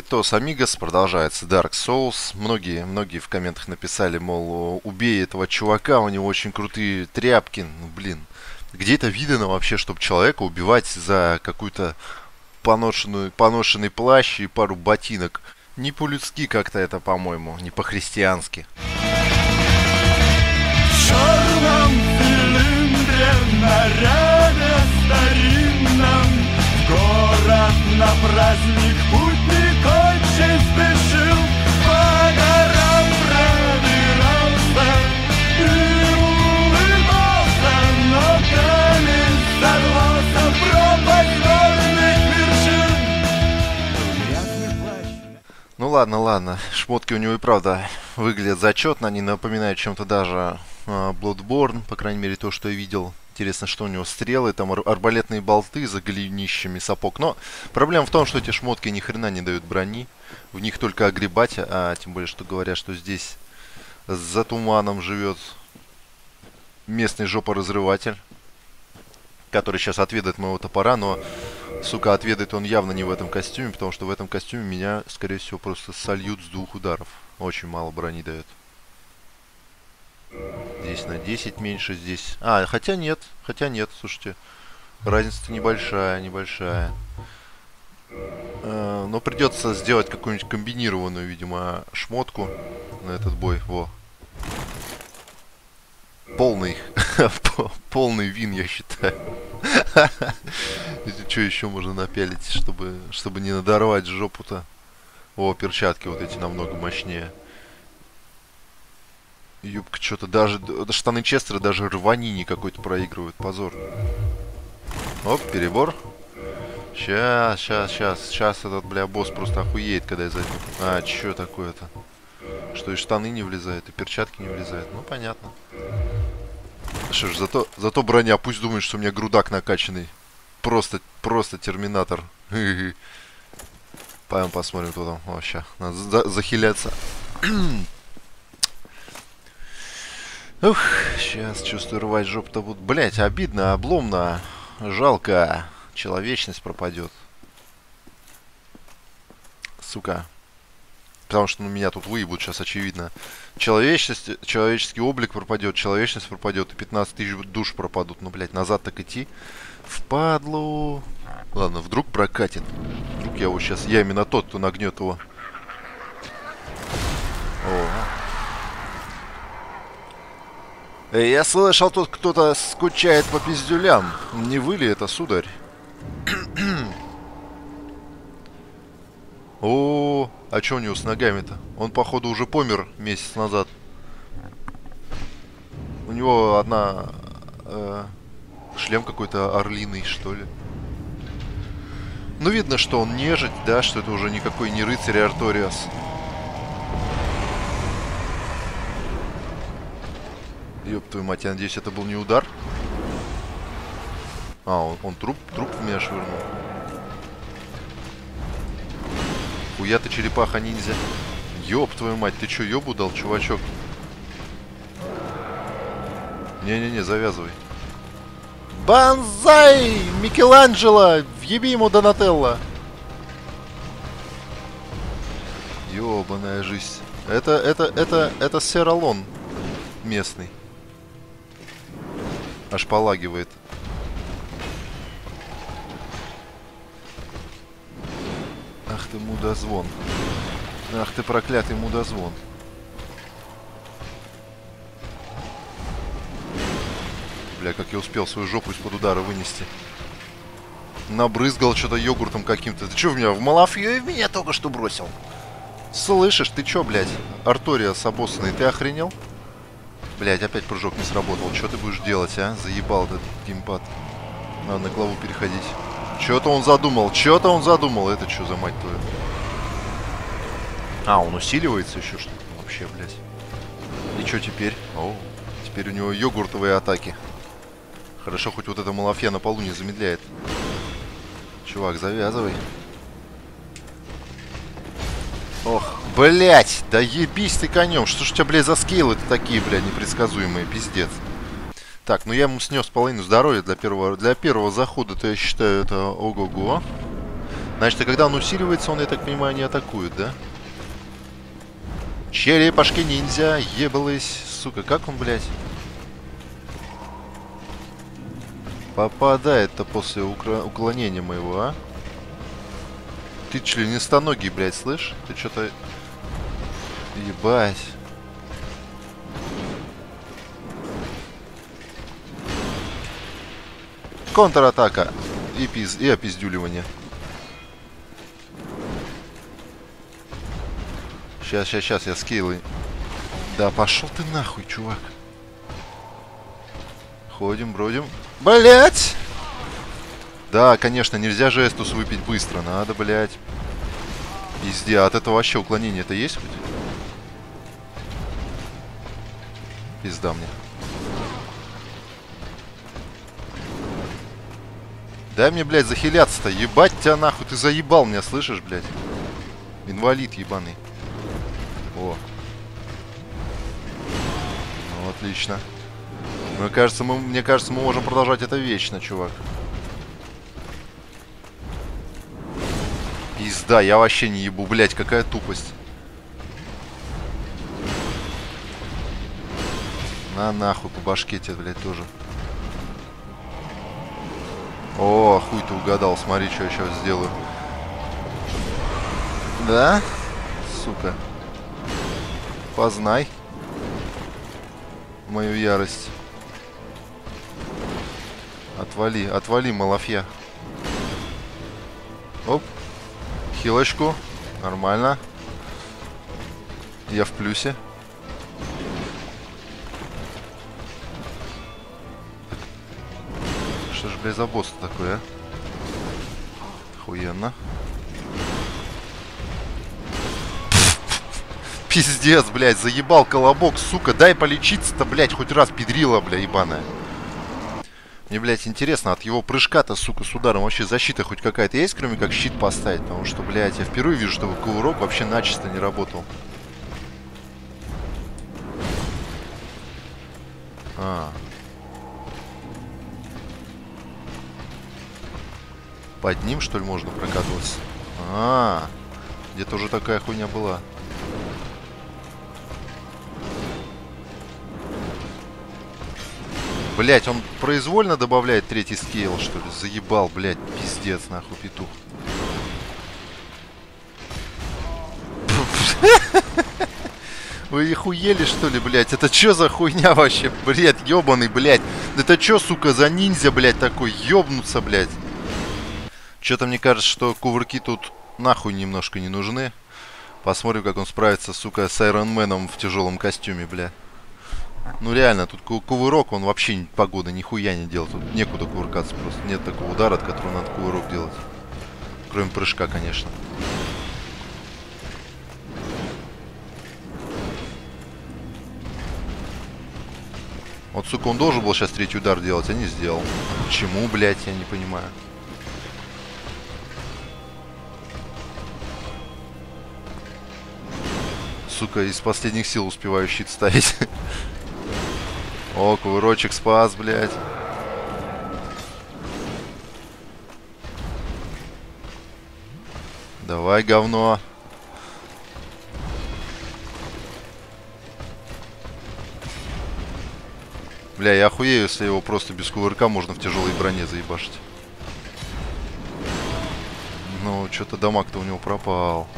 Привет, амигос, продолжается Dark Souls. Многие в комментах написали, мол, убей этого чувака, у него очень крутые тряпки. Ну, блин, где это видно вообще, чтобы человека убивать за какую-то поношенный плащ и пару ботинок? Не по-людски как-то это, по-моему, не по-христиански. В черном цилиндре наряде старинном в город на праздник путник очень спешил, по горам пробирался и улыбался, но камень сорвался в пропасть горных вершин. Грязный плащ. Ну ладно, шмотки у него и правда выглядят зачетно, они напоминают чем-то даже Bloodborne, по крайней мере то, что я видел. Интересно, что у него стрелы, там арбалетные болты за голенищами сапог. Но проблема в том, что эти шмотки ни хрена не дают брони. В них только огребать, а тем более, что говорят, что здесь за туманом живет местный жопоразрыватель, который сейчас отведает моего топора, но, сука, отведает он явно не в этом костюме, потому что в этом костюме меня, скорее всего, просто сольют с 2 ударов. Очень мало брони дает. Здесь на 10 меньше, здесь... хотя нет, слушайте. Разница-то небольшая. Но придется сделать какую-нибудь комбинированную, видимо, шмотку на этот бой. Во. Полный вин, я считаю. Что еще можно напялить, чтобы не надорвать жопу-то? О, перчатки вот эти намного мощнее. Юбка что-то даже штаны Честера даже рванини какой-то проигрывают. Позор. Оп, перебор. Сейчас этот, бля, босс просто охуеет, когда я зайду. Что такое-то? Что и штаны не влезают, и перчатки не влезают. Ну, понятно. Что ж, зато броня. Пусть думает, что у меня грудак накачанный. Просто терминатор. Пойдем посмотрим, кто там. Вообще, надо захиляться. Ух, сейчас чувствую, рвать жопу-то будут. Блять, обидно, обломно, жалко. Человечность пропадет. Сука. Потому что меня тут выебут сейчас, очевидно. Человеческий облик пропадет, человечность пропадет, и 15 тысяч душ пропадут. Ну, блять, назад так идти. Впадлу. Ладно, вдруг прокатит. Вдруг я его сейчас... Я именно тот, кто нагнет его. О. Я слышал, тут кто-то скучает по пиздюлям. Не вы ли это, сударь? О, а что у него с ногами-то? Он, походу, уже помер месяц назад. У него шлем какой-то орлиный, что ли. Ну, видно, что он нежить, да, что это уже никакой не рыцарь Арториас. Ёб твою мать, я надеюсь, это был не удар. Он труп в меня швырнул. Хуя ты, черепаха-ниндзя. Ёб твою мать, ты чё, ёбу дал, чувачок? Не-не-не, завязывай. Банзай! Микеланджело! Въеби ему Донателло! Ёбаная жизнь. Это Сералон местный. Аж полагивает. Ах ты мудозвон. Ах ты проклятый мудозвон. Бля, как я успел свою жопу из-под удара вынести. Набрызгал что-то йогуртом каким-то. Ты что в меня только что бросил? Слышишь, ты чё, блядь? Арториас обоссанный, ты охренел? Блять, опять прыжок не сработал. Что ты будешь делать, а? Заебал этот геймпад. Надо на главу переходить. Что-то он задумал. Это что за мать твою? Он усиливается еще что-то. Вообще, блядь. И что теперь? Теперь у него йогуртовые атаки. Хорошо, хоть вот эта малафья на полу не замедляет. Чувак, завязывай. Ох, блять, да ебись ты конем. Что ж у тебя, блядь, за скейлы-то такие, блядь, непредсказуемые, пиздец. Так, ну я ему снес половину здоровья для первого захода, то я считаю это ого-го. Значит, и когда он усиливается, он, я так понимаю, не атакует, да? Черепашки ниндзя, ебалась. Сука, как он, блядь? Попадает-то после уклонения моего, а? Ты членистоногий, блядь, слышь? Ты что-то... Ебать. Контратака. И опиздюливание. Сейчас, я скиллы. Да пошел ты нахуй, чувак. Ходим, бродим. Блять! Да, конечно, нельзя же эстус выпить быстро. Надо, блять. Пизде, от этого вообще уклонение-то есть хоть? Пизда мне. Дай мне, блядь, захиляться-то. Ебать тебя нахуй, ты заебал меня, слышишь, блядь? Инвалид ебаный. О. Ну, отлично. Мне кажется, мы можем продолжать это вечно, чувак. Пизда, я вообще не ебу, блядь, какая тупость. На нахуй по башке тебе, блядь, тоже. О, хуй ты угадал, смотри, что я сейчас сделаю. Да? Сука. Познай мою ярость. Отвали, малафья. Оп. Хилочку. Нормально. Я в плюсе. Что ж, блядь, за босс такой, а? Охуенно. Пиздец, блядь, заебал колобок, сука. Дай полечиться-то, блядь, хоть раз, педрила, бля, ебаная. Мне, блядь, интересно, от его прыжка-то, сука, с ударом вообще защита хоть какая-то есть, кроме как щит поставить? Потому что, блядь, я впервые вижу, чтобы кувырок вообще начисто не работал. Под ним, что ли, можно прокатываться? Где-то уже такая хуйня была. Блять, он произвольно добавляет третий скейл, что ли? Заебал, блять, пиздец, нахуй, петух. Вы охуели, что ли, блять? Это чё за хуйня вообще? Бред, ёбаный, блять. Это чё, сука, за ниндзя, блять, такой? Ёбнуться, блять. Чё-то мне кажется, что кувырки тут нахуй немножко не нужны. Посмотрим, как он справится, сука, с Айронменом в тяжелом костюме, бля. Ну реально, тут кувырок, он вообще погоды нихуя не делает. Тут некуда кувыркаться просто. Нет такого удара, от которого надо кувырок делать. Кроме прыжка, конечно. Вот, сука, он должен был сейчас третий удар делать, а не сделал. Почему, блядь, я не понимаю. Сука, из последних сил успеваю щит ставить. О, кувырочек спас, блядь. Давай, говно. Бля, я охуею, если его просто без кувырка можно в тяжелой броне заебашить. Ну, что-то дамаг-то у него пропал.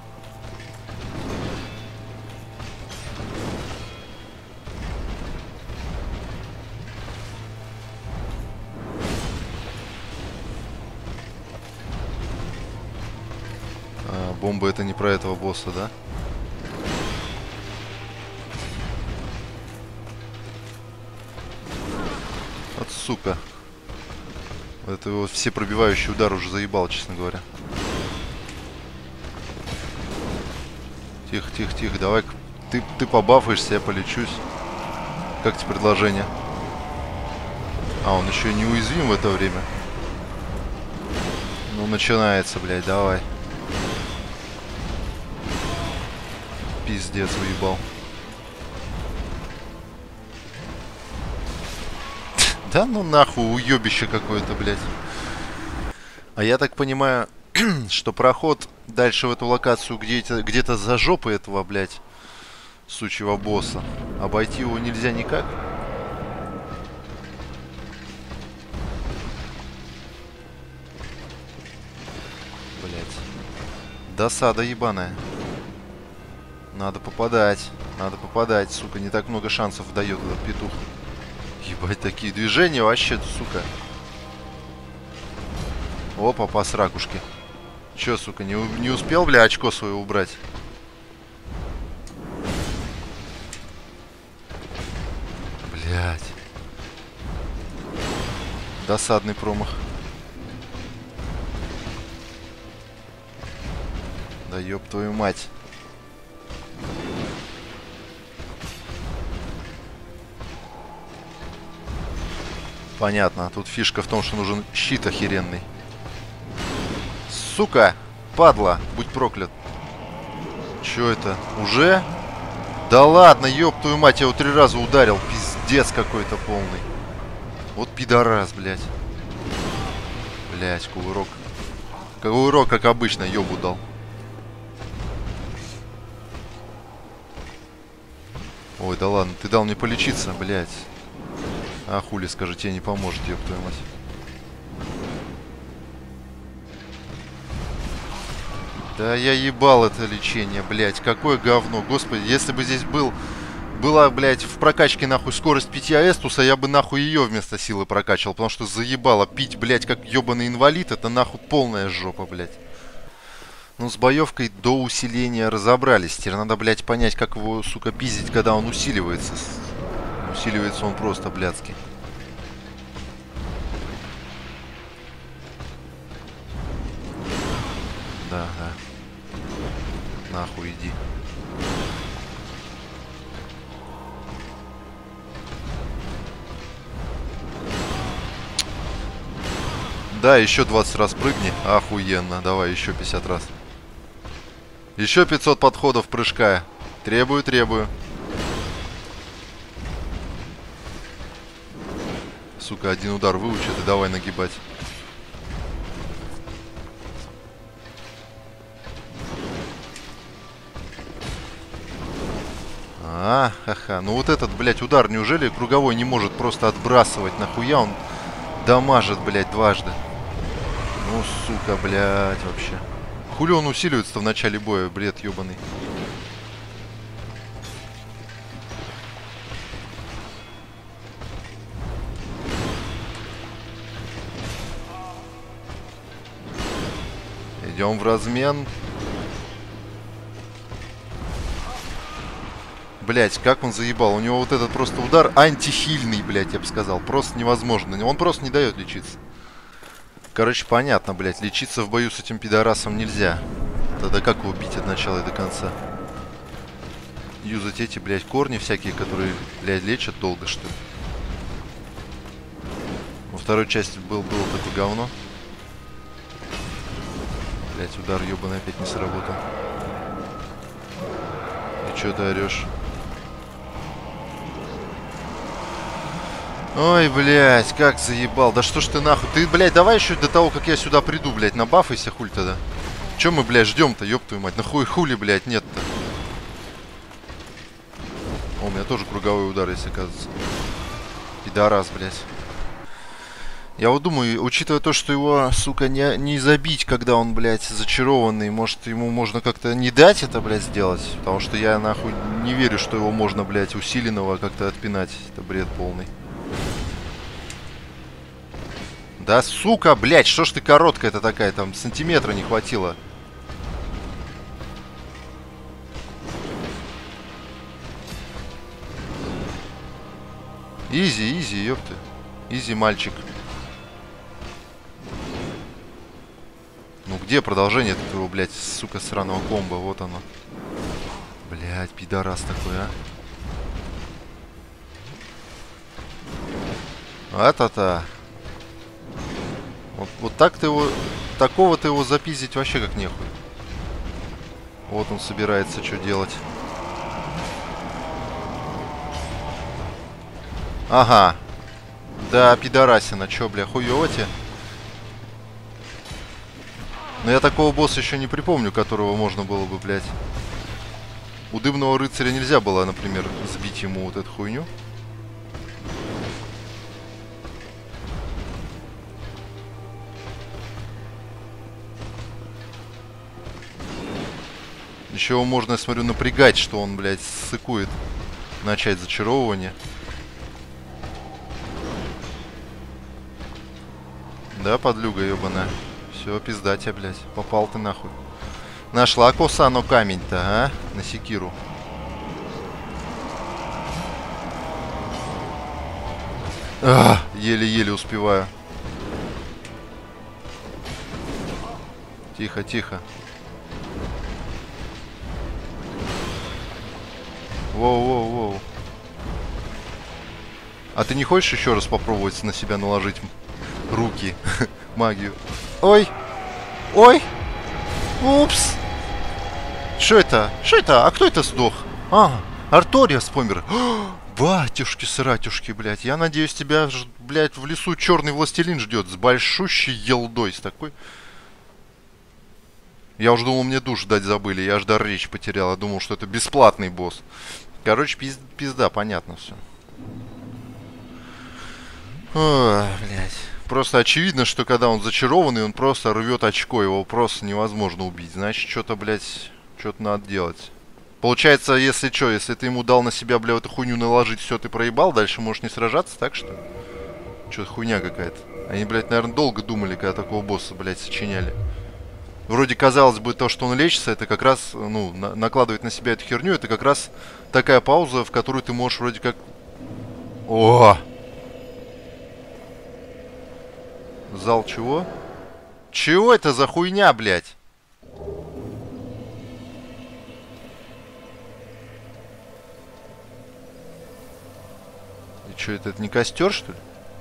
Бомба это не про этого босса, да? Вот сука. Это его все пробивающий удар уже заебал, честно говоря. Тихо, тихо, тихо. Давай, ты побафаешься, я полечусь. Как тебе предложение? А, он еще и неуязвим в это время. Ну, начинается, блядь, давай. Пиздец, уебал. Да ну нахуй, уебище какое-то, блядь. А я так понимаю, что проход дальше в эту локацию где-то за жопой этого, блядь, сучьего босса. Обойти его нельзя никак. Блядь. Досада ебаная. Надо попадать. Надо попадать, сука. Не так много шансов дает этот петух. Ебать, такие движения вообще, сука. Опа, по сракушке. Чё, сука, не успел, бля, очко свое убрать? Блядь. Досадный промах. Да ёб твою мать. Понятно. Тут фишка в том, что нужен щит охеренный. Сука! Падла! Будь проклят. Чё это? Уже? Да ладно, ёб твою мать, я его 3 раза ударил. Пиздец какой-то полный. Вот пидорас, блядь. Блядь, кувырок. Кувырок, как обычно, ёбу дал. Ой, да ладно, ты дал мне полечиться, блядь. А хули, скажи, тебе не поможет, ёб твою мать. Да я ебал это лечение, блядь. Какое говно. Господи, если бы здесь была, блядь, в прокачке, нахуй, скорость 5 Аэстуса, я бы, нахуй, ее вместо силы прокачивал. Потому что заебало пить, блядь, как ебаный инвалид. Это, нахуй, полная жопа, блядь. Ну, с боевкой до усиления разобрались. Теперь надо, блядь, понять, как его, сука, пиздить, когда он усиливается. Усиливается он просто, блядский. Да, да. Нахуй иди. Да, еще 20 раз прыгни. Охуенно. Давай, еще 50 раз. Еще 500 подходов прыжка. Требую, требую. Сука, один удар выучит и давай нагибать. Ха-ха. Ну вот этот, блядь, удар, неужели круговой не может просто отбрасывать? Нахуя он дамажит, блядь, дважды? Ну, сука, блядь, вообще. Хули он усиливается-то в начале боя, бред ебаный. Идем в размен. Блять, как он заебал. У него вот этот просто удар антихильный, блять, я бы сказал. Просто невозможно. Он просто не дает лечиться. Короче, понятно, блять. Лечиться в бою с этим пидорасом нельзя. Тогда как его бить от начала и до конца? Юзать эти, блять, корни всякие, которые, блядь, лечат долго, что ли? Во второй части было такое говно. Блять, удар ебаный опять не сработал. И чё ты орешь? Ой, блядь, как заебал. Да что ж ты нахуй? Ты, блядь, давай еще до того, как я сюда приду, блядь, набафайся, хуль тогда. Че мы, блядь, ждем-то, ёб твою мать? Нахуй хули, блядь, нет-то. О, у меня тоже круговой удар, если оказывается. Пидорас, блядь. Я вот думаю, учитывая то, что его, сука, не забить, когда он, блядь, зачарованный, может, ему можно как-то не дать это, блядь, сделать? Потому что я, нахуй, не верю, что его можно, блядь, усиленного как-то отпинать. Это бред полный. Да, сука, блядь, что ж ты короткая-то такая, там сантиметра не хватило. Изи, изи, ёпты. Изи, мальчик. Ну где продолжение этого, блядь, сука, сраного комбо? Вот оно. Блядь, пидорас такой, а. А-та-та. Вот так ты его... Такого ты его запиздить вообще как нехуй. Вот он собирается что делать. Ага. Да, пидорасина. Чё, бля, хуёво тебе? Но я такого босса еще не припомню, которого можно было бы, блядь. У Дымного Рыцаря нельзя было, например, сбить ему вот эту хуйню. Еще его можно, я смотрю, напрягать, что он, блядь, ссыкует. Начать зачаровывание. Да, подлюга ебаная. Все, пизда тебя, блядь. Попал ты нахуй. Нашла коса, но камень-то, а? На секиру. Еле-еле успеваю. Тихо, тихо. Воу-воу-воу. А ты не хочешь еще раз попробовать на себя наложить руки? Магию. Ой! Ой! Упс! Что это? Что это? А кто это сдох? А, Арториас помер. Батюшки-сратюшки, блядь. Я надеюсь, тебя, блядь, в лесу черный властелин ждет с большущей елдой, с такой. Я уже думал, мне душ дать забыли. Я аж дар речи потерял. Я думал, что это бесплатный босс. Короче, пизда, понятно все. Ой, блядь. Просто очевидно, что когда он зачарованный, он просто рвет очко. Его просто невозможно убить. Значит, что-то, блядь, что-то надо делать. Получается, если что, если ты ему дал на себя, бля, эту хуйню наложить, все, ты проебал, дальше можешь не сражаться, так что? Что-то хуйня какая-то. Они, блядь, наверное, долго думали, когда такого босса, блядь, сочиняли. Вроде, казалось бы, то, что он лечится, это как раз, ну, накладывает на себя эту херню, это как раз такая пауза, в которую ты можешь вроде как... О! Зал чего? Чего это за хуйня, блядь? И что, это не костер, что ли?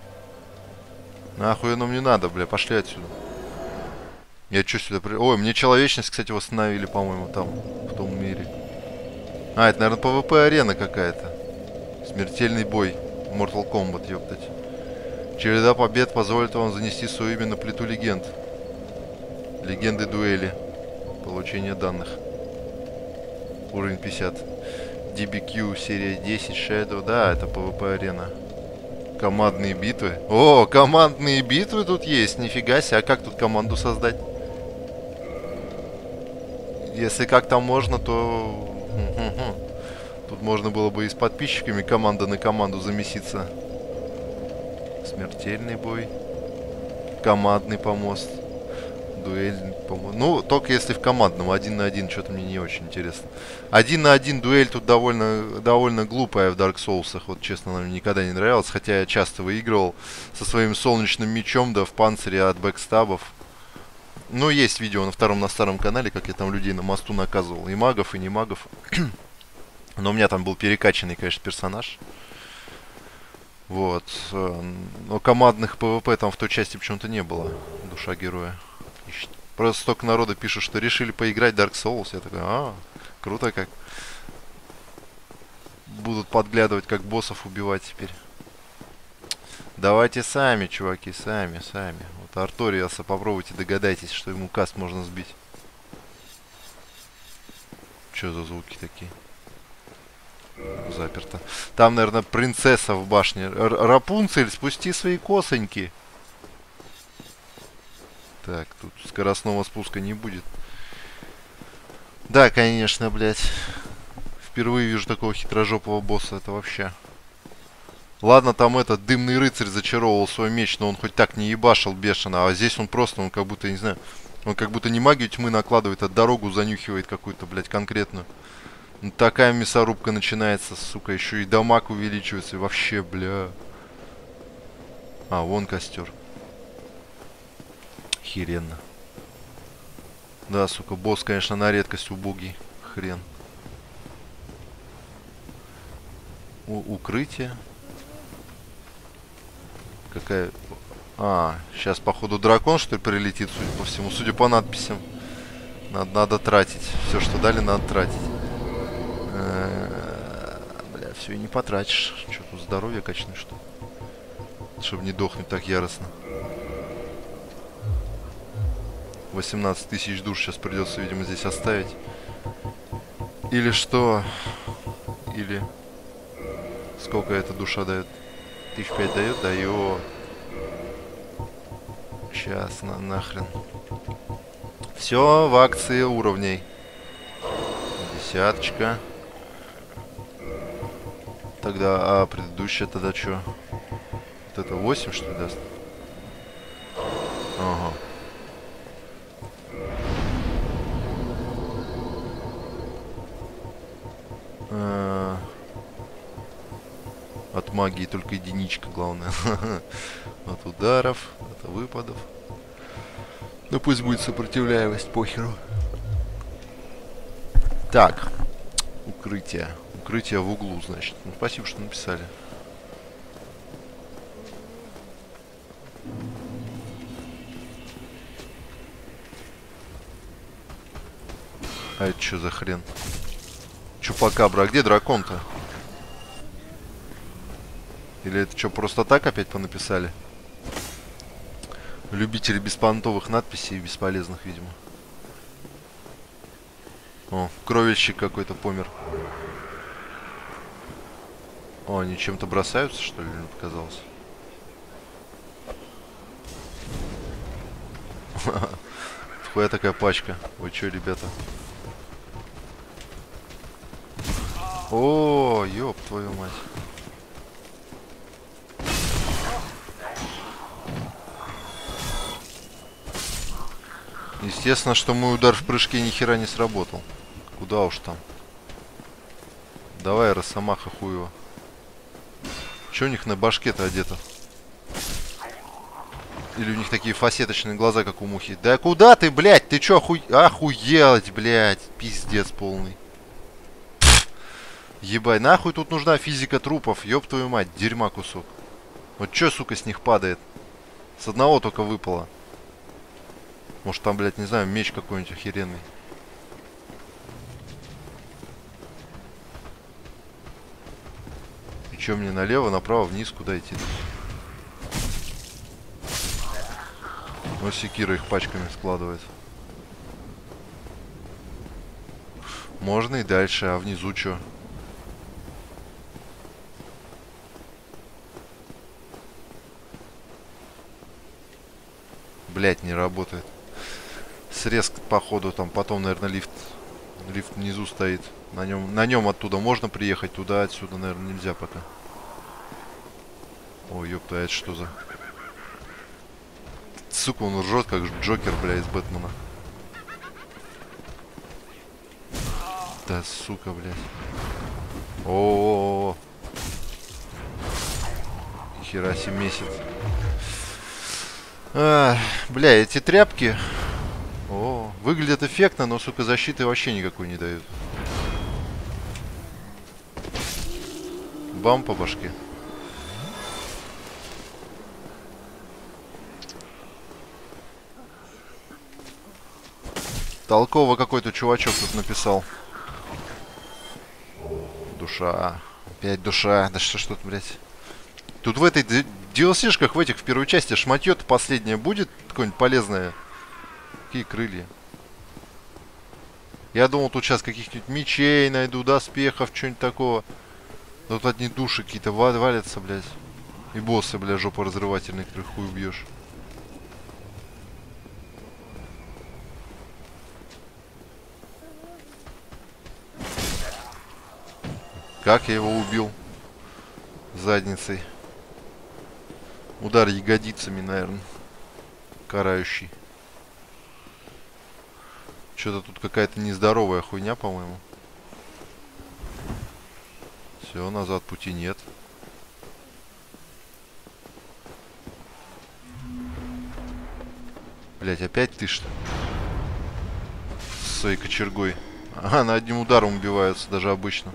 Нахуй оно мне надо, бля, пошли отсюда. Я что сюда... Ой, мне человечность, кстати, восстановили, по-моему, там, в том мире. А, это, наверное, PvP-арена какая-то. Смертельный бой. Mortal Kombat, ёптать. Череда побед позволит вам занести свое имя на плиту легенд. Легенды дуэли. Получение данных. Уровень 50. DBQ, серия 10, Shadow. Да, это PvP-арена. Командные битвы. О, командные битвы тут есть. Нифига себе. А как тут команду создать? Если как там можно, то... Тут можно было бы и с подписчиками команда на команду замеситься. Смертельный бой. Командный помост. Дуэльный помост. Ну, только если в командном. 1 на 1 что-то мне не очень интересно. 1 на 1 дуэль тут довольно глупая в Dark Souls. Вот, честно, она мне никогда не нравилась. Хотя я часто выигрывал со своим солнечным мечом, да, в панцире от бэкстабов. Ну, есть видео на старом канале, как я там людей на мосту наказывал. И магов, и не магов. Но у меня там был перекачанный, конечно, персонаж. Вот. Но командных ПВП там в той части почему-то не было. Душа героя. Просто столько народа пишет, что решили поиграть Dark Souls. Я такой, круто как. Будут подглядывать, как боссов убивать теперь. Давайте сами, чуваки, сами. Вот Арториаса попробуйте, догадайтесь, что ему каст можно сбить. Что за звуки такие? Заперто. Там, наверное, принцесса в башне. Рапунцель, спусти свои косоньки. Так, тут скоростного спуска не будет. Да, конечно, блядь. Впервые вижу такого хитрожопого босса. Это вообще... Ладно, там этот дымный рыцарь зачаровывал свой меч, но он хоть так не ебашил бешено. А здесь он просто, он как будто, я не знаю, он как будто не магию тьмы накладывает, а дорогу занюхивает какую-то, блядь, конкретную. Ну, такая мясорубка начинается, сука, еще и дамаг увеличивается, и вообще, бля. А, вон костер. Херенно. Да, сука, босс, конечно, на редкость убогий. Хрен. Укрытие. Какая... А, сейчас, походу, дракон, что ли, прилетит, судя по всему. Судя по надписям. Надо тратить. Все, что дали, надо тратить. Бля, все и не потратишь. Что тут, здоровье качнуть, что ли? Чтобы не дохнуть так яростно. 18 тысяч душ сейчас придется, видимо, здесь оставить. Или что? Или... Сколько эта душа дает? 1005 дает? Дает. Сейчас, нахрен. Все в акции уровней. Десяточка. Тогда, а предыдущая тогда что? Вот это 8, что ли, даст? Ага. От магии только единичка, главное. От ударов, от выпадов. Ну пусть будет сопротивляемость, похеру. Так. Укрытие. Укрытие в углу, значит. Ну, спасибо, что написали. А это что за хрен? Чупакабра, а где дракон-то? Или это что, просто так опять понаписали? Любители беспонтовых надписей и бесполезных, видимо. О, кровельщик какой-то помер. О, они чем-то бросаются, что ли, мне показалось? Хуя такая пачка. Ой, чё, ребята? О, ёб твою мать. Естественно, что мой удар в прыжке ни хера не сработал. Куда уж там. Давай, Росомаха хуево. Че у них на башке-то одето? Или у них такие фасеточные глаза, как у мухи? Да куда ты, блядь? Ты чё, охуелать, блядь? Пиздец полный. Ебай, нахуй тут нужна физика трупов? Ёб твою мать, дерьма кусок. Вот чё, сука, с них падает? С одного только выпало. Может там, блядь, не знаю, меч какой-нибудь охеренный. И чё мне налево, направо, вниз, куда идти? Ну, секира их пачками складывает. Можно и дальше, а внизу чё? Блядь, не работает. Срез, походу, там потом, наверное, лифт внизу стоит. На нем оттуда можно приехать, туда, отсюда, наверное, нельзя пока. Ой, ёпта, это что за... Сука, он ржет, как Джокер, бля, из Бэтмена. Да, сука, блядь. О-о-о-о. Хера себе месяц. Бля, эти тряпки... О, выглядят эффектно, но, сука, защиты вообще никакой не дают. Бам по башке. Толково какой-то чувачок тут написал. Душа. Опять душа. Да что ж тут, блядь. Тут в этой DLC-шках, в этих, в первой части, шматье-то последнее будет какое-нибудь полезное? Какие крылья? Я думал, тут сейчас каких-нибудь мечей найду, доспехов, что-нибудь такого. Тут одни души какие-то валятся, блядь. И боссы, блядь, жопоразрывательные, которых хуй убьешь. Как я его убил? Задницей. Удар ягодицами, наверное. Карающий. Что-то тут какая-то нездоровая хуйня, по-моему. Все, назад пути нет. Блять, опять ты что? С своей кочергой. Ага, на одним ударом убиваются, даже обычно.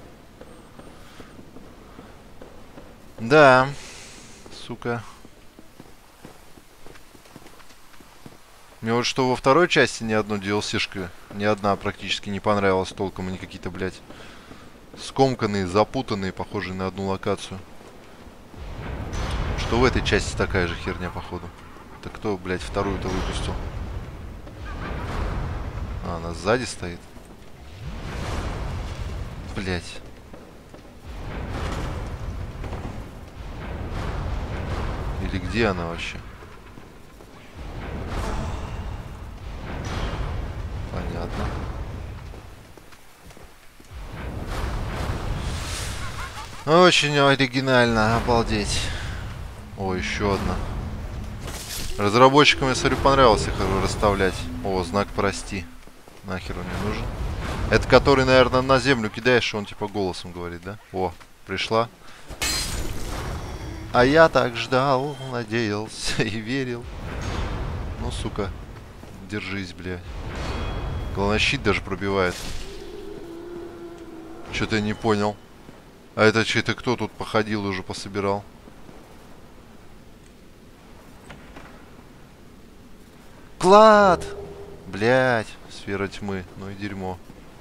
Да, сука. Мне вот что во второй части ни одна DLC-шка, ни одна практически не понравилась толком. Они какие-то, блядь, скомканные, запутанные, похожие на одну локацию. Что в этой части такая же херня, походу. Так кто, блядь, вторую-то выпустил? А, она сзади стоит. Блять. Или где она вообще? Понятно. Очень оригинально, обалдеть. О, еще одна. Разработчикам, я смотрю, понравилось их расставлять. О, знак прости. Нахер он мне нужен. Это который, наверное, на землю кидаешь, и он типа голосом говорит, да? О, пришла. А я так ждал, надеялся и верил. Ну, сука. Держись, бля. Главное, щит даже пробивает. Что-то я не понял. А это кто тут походил, уже пособирал? Клад! Блять, сфера тьмы. Ну и дерьмо.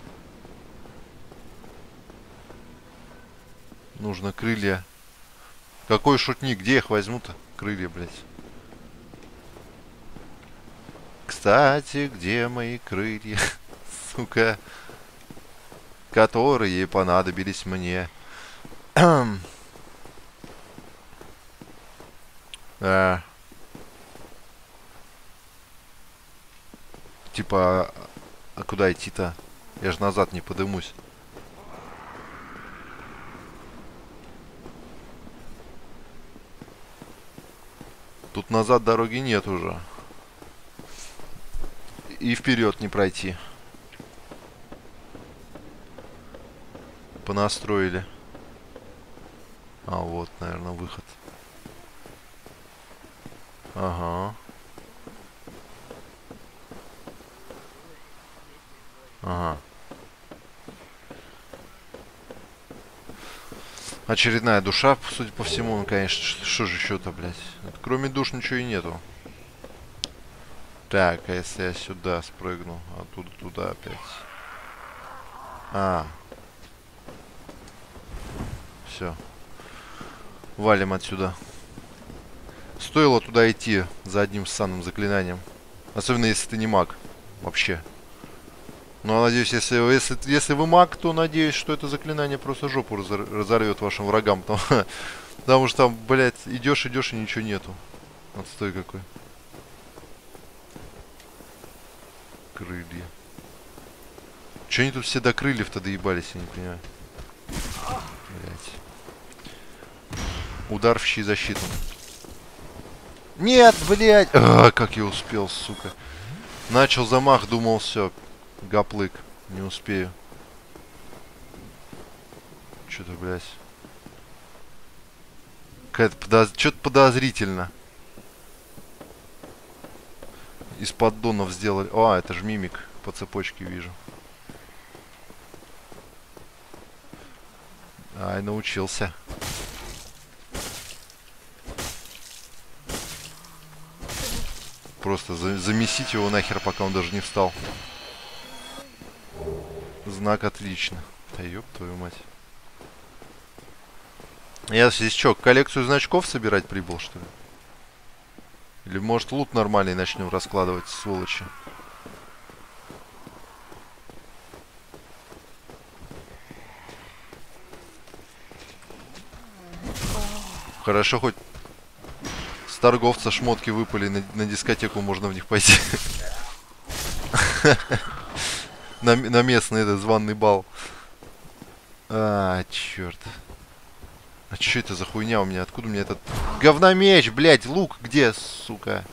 Нужно крылья. Какой шутник? Где их возьму-то? Крылья, блять. Кстати, где мои крылья? Сука. Которые понадобились мне. Типа, а куда идти-то? Я же назад не подымусь. Тут назад дороги нет уже. И вперед не пройти. Понастроили. А вот, наверное, выход. Ага. Ага. Очередная душа, судя по всему, ну, конечно. Что же еще-то, блядь? Кроме душ ничего и нету. Так, а если я сюда спрыгну, оттуда туда опять? А. Все. Валим отсюда. Стоило туда идти за одним ссаным заклинанием. Особенно если ты не маг. Вообще. Ну, надеюсь, если вы маг, то надеюсь, что это заклинание просто жопу разорвет вашим врагам. Потому что там, блядь, идешь и ничего нету. Отстой какой. Крылья. Че они тут все до крыльев-то доебались, я не понимаю. Блядь. Удар в щи защиту. Нет, блядь! А, как я успел, сука. Начал замах, думал, все. Гаплык. Не успею. Что-то, блядь. Какая-то что-то подозрительно. Из поддонов сделали. А, это же мимик. По цепочке вижу. Ай, научился. Просто замесить его нахер, пока он даже не встал. Знак отлично. Да ёб твою мать. Я здесь что, коллекцию значков собирать прибыл, что ли? Или может лут нормальный начнем раскладывать, сволочи? Хорошо, хоть с торговца шмотки выпали, на дискотеку можно в них пойти. На местный этот званый бал. А, черт. А что это за хуйня у меня? Откуда у меня этот говномеч, блядь? Лук где, сука?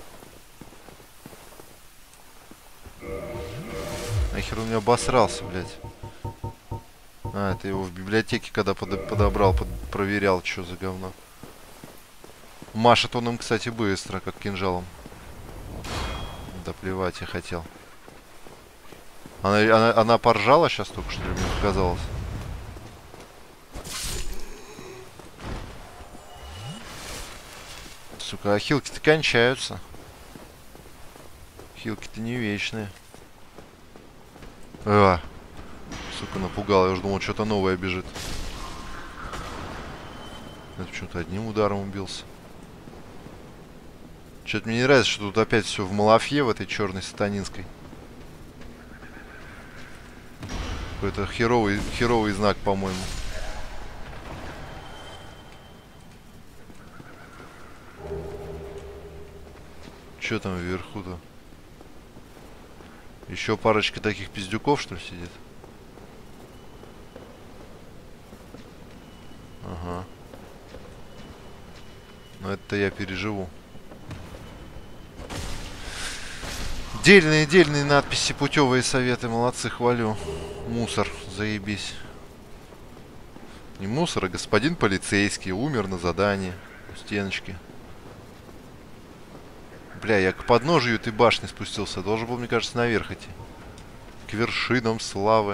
Нахер он меня обосрался, блядь. А, это его в библиотеке, когда подобрал, проверял, что за говно. Машет он им, кстати, быстро, как кинжалом. Да плевать я хотел. Она поржала сейчас только что, мне показалось. Сука, а хилки-то кончаются. Хилки-то не вечные. Сука, напугал. Я уже думал, что-то новое бежит. Это что-то одним ударом убился. Что-то мне не нравится, что тут опять все в малафье, в этой черной сатанинской. Какой-то херовый знак, по-моему. Что там вверху-то? Еще парочка таких пиздюков, что ли, сидит? Ага. Но это я переживу. Дельные надписи, путевые советы. Молодцы, хвалю. Мусор, заебись. Не мусор, а господин полицейский. Умер на задании. У стеночки. Бля, я к подножию этой башни спустился. Должен был, мне кажется, наверх идти. К вершинам славы.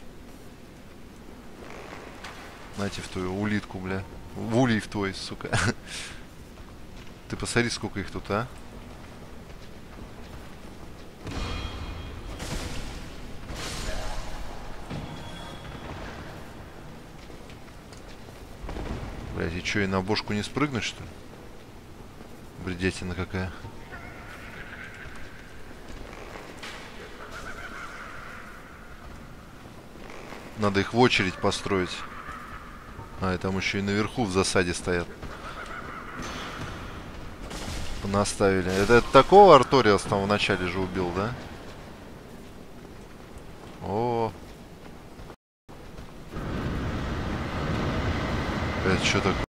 Нате в твою улитку, бля. В улей в твой, сука. Ты посмотри, сколько их тут, а? Блядь, и что, и на бошку не спрыгнуть, что ли? Бредятина какая. Надо их в очередь построить. А, и там еще и наверху в засаде стоят. Понаставили. Это такого Арториас там в начале же убил, да? О. Это что такое?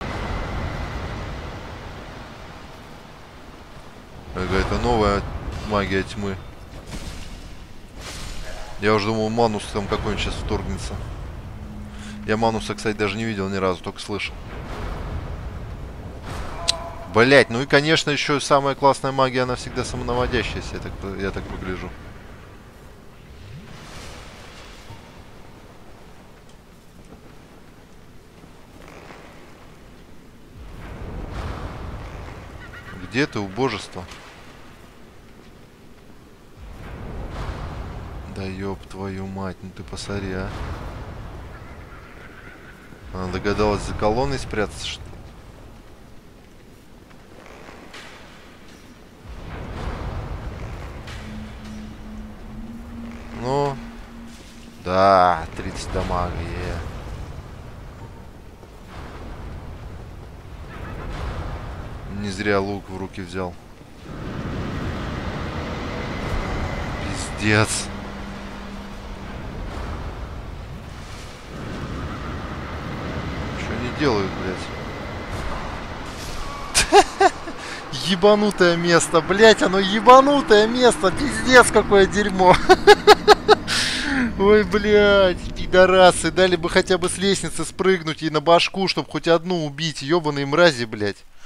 Какая-то новая магия тьмы. Я уже думал, Манус там какой-нибудь сейчас вторгнется. Я Мануса, кстати, даже не видел ни разу, только слышал. Блять, ну и, конечно, еще самая классная магия, она всегда самонаводящаяся, я так погляжу. Где ты, убожество? Да ёб твою мать, ну ты посмотри, а. Она догадалась за колонной спрятаться, что ли? Ну, да, 30 дамага, Не зря лук в руки взял. Пиздец. Что они делают, блядь? Ебанутое место, блядь, оно ебанутое место. Пиздец, какое дерьмо. Ой, блядь, пидорасы. Дали бы хотя бы с лестницы спрыгнуть и на башку, чтобы хоть одну убить. Ебаные мрази, блядь.